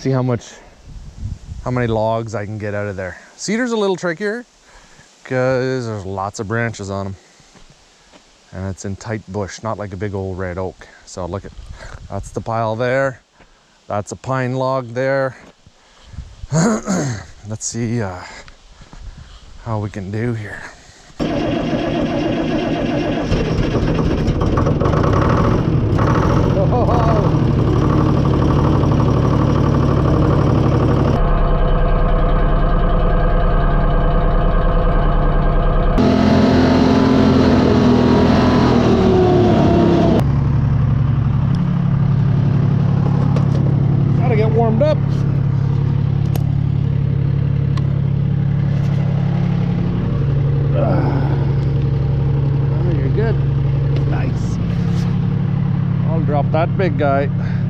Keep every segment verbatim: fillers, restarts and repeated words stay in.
see how much, how many logs I can get out of there. Cedar's a little trickier because there's lots of branches on them. And it's in tight bush, not like a big old red oak. So look at, that's the pile there. That's a pine log there. Let's see uh, how we can do here. Gotta get warmed up. Oh, you're good. Nice. I'll drop that big guy.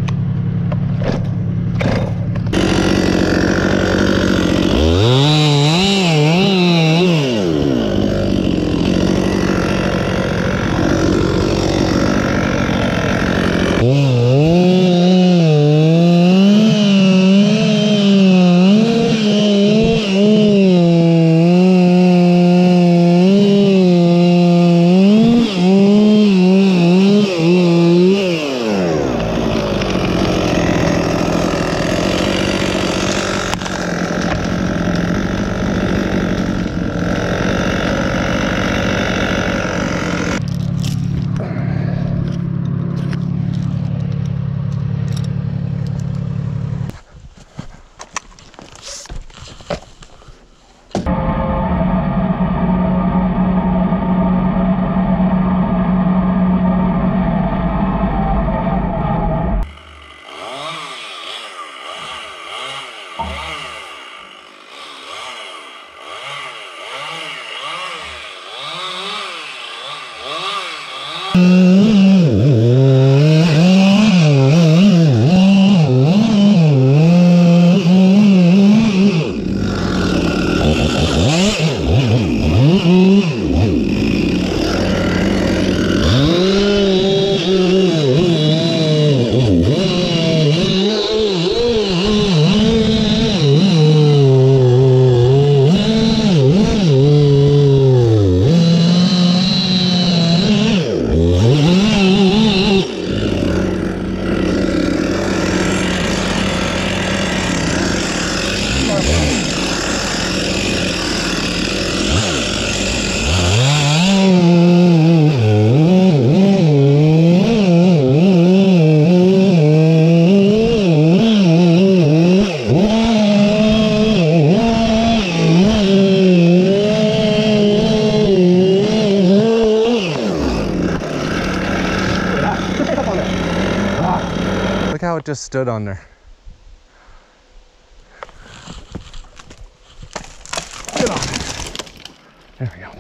Look how it just stood on there. Get on it. There we go.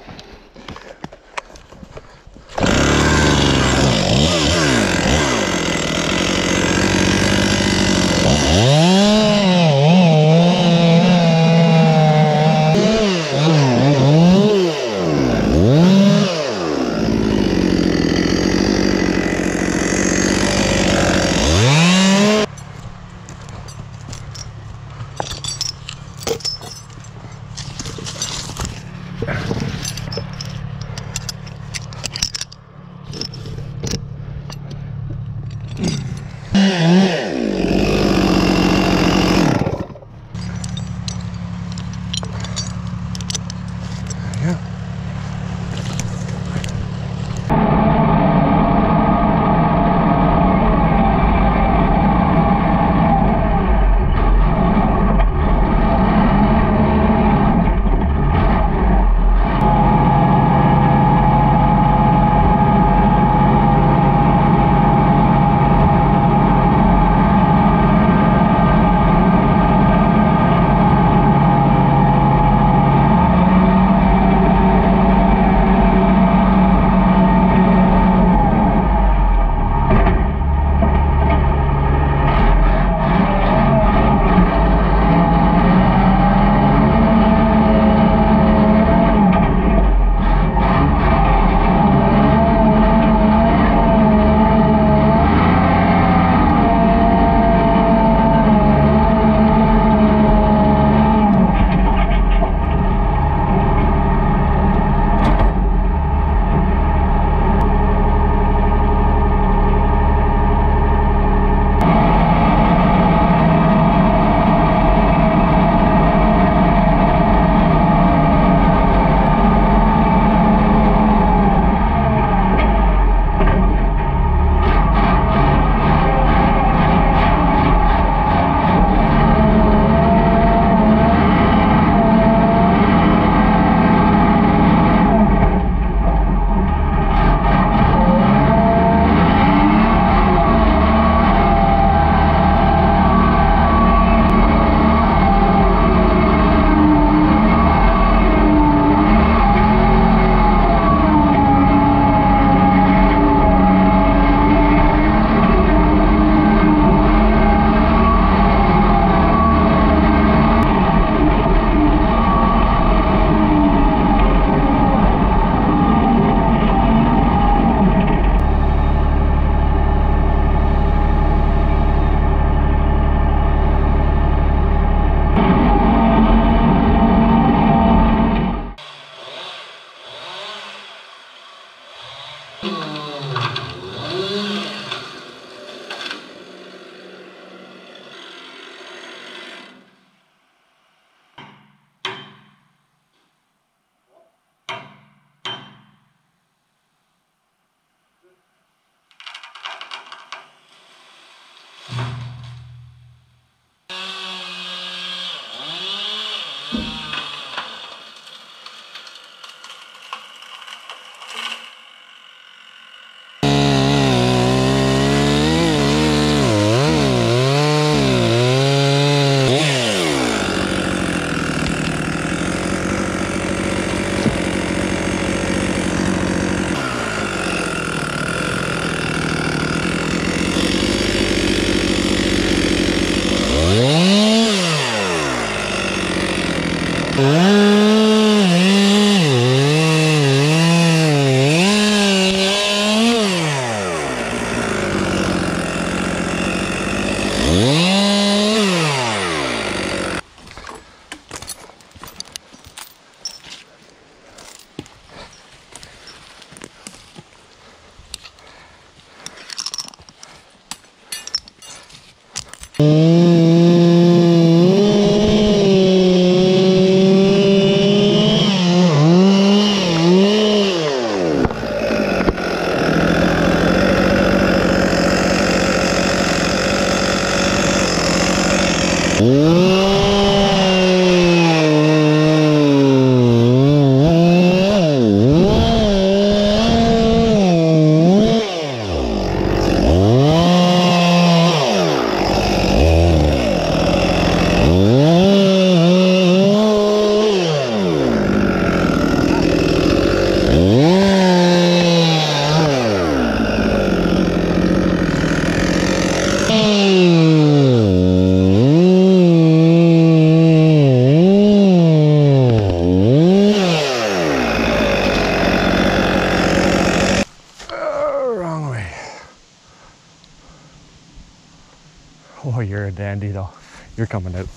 you're a dandy though. You're coming out.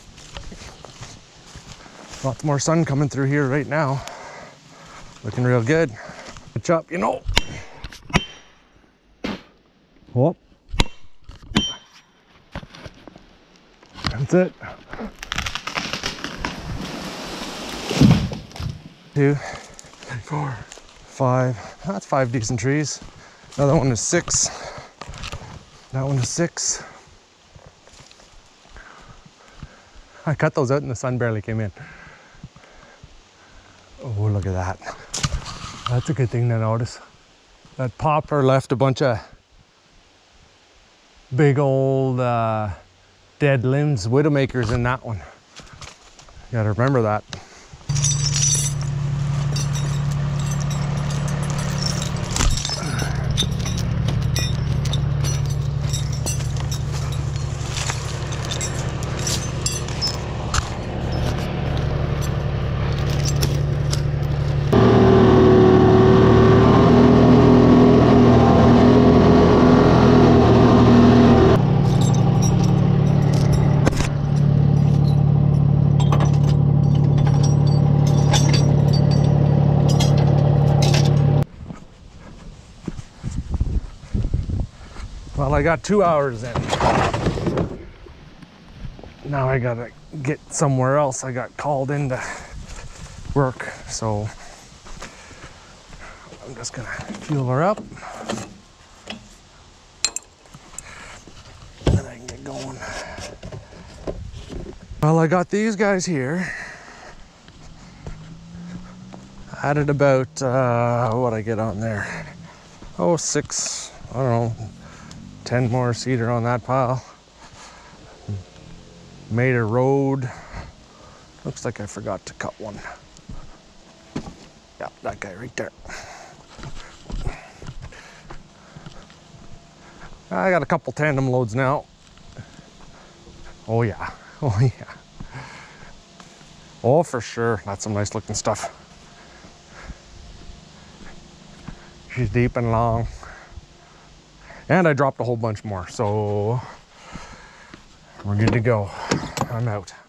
Lots more sun coming through here right now. Looking real good. Catch up, you know. Whoop. That's it. Two, three, four, five. That's five decent trees. Another one is six. That one is six. I cut those out and the sun barely came in. Oh, look at that. That's a good thing to notice. That popper left a bunch of big old uh, dead limbs, widowmakers in that one. You gotta remember that. Well, I got two hours in. Now I gotta get somewhere else. I got called into work, so I'm just gonna fuel her up. And I can get going. Well, I got these guys here. Added about, uh, what I get on there? Oh, six, I don't know. ten more cedar on that pile. Made a road. Looks like I forgot to cut one. Yeah, that guy right there. I got a couple tandem loads now. Oh yeah, oh yeah. Oh, for sure, that's some nice looking stuff. She's deep and long. And I dropped a whole bunch more, so we're good to go. I'm out.